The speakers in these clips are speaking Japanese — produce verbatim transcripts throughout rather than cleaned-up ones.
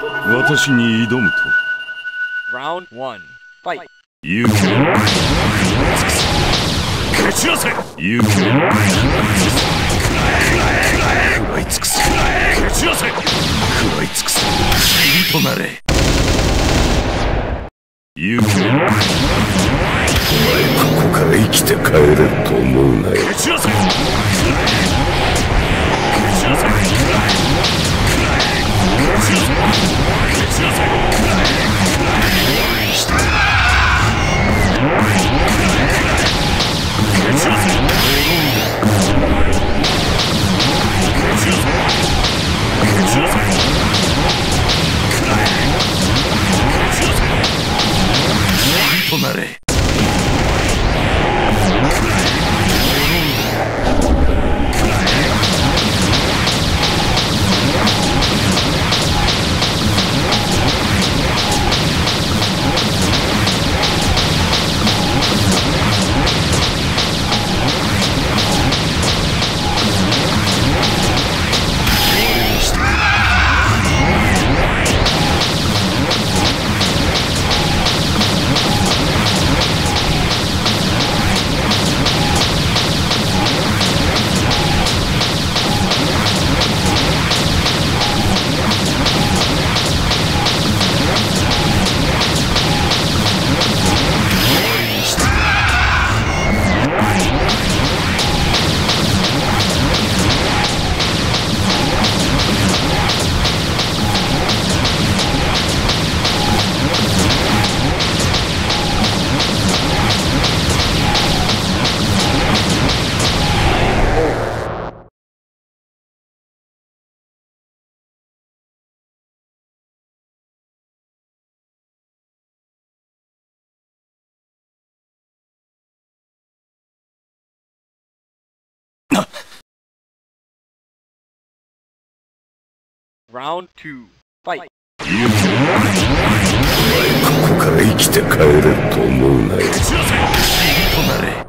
私に挑むと Round one. Fight. 勇気を蹴散らせ勇気を食らい尽くす蹴散らせ食らい尽くす塵となれ勇気をお前ここから生きて帰れると思うなよ蹴散らせ蹴散らせ蹴散らせ蹴散らせとなれ Round two. Fight. お前ここから生きて帰れると思うなよ塵となれ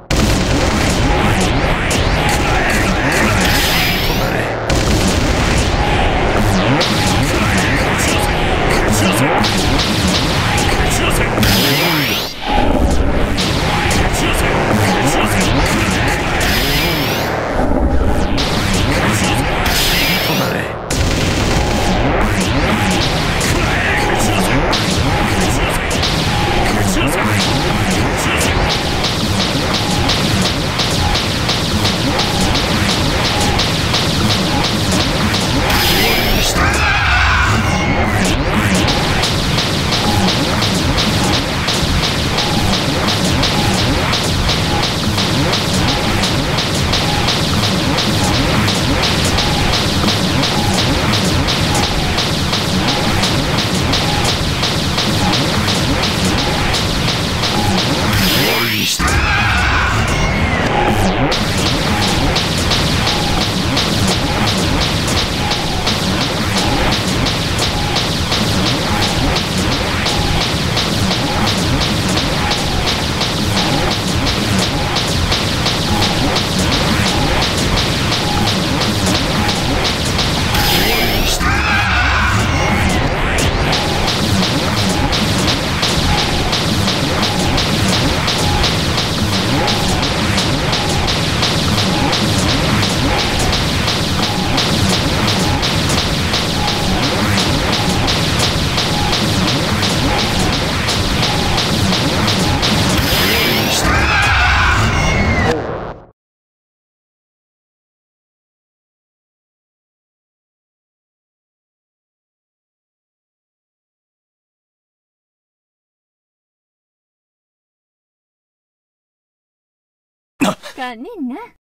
かねんな。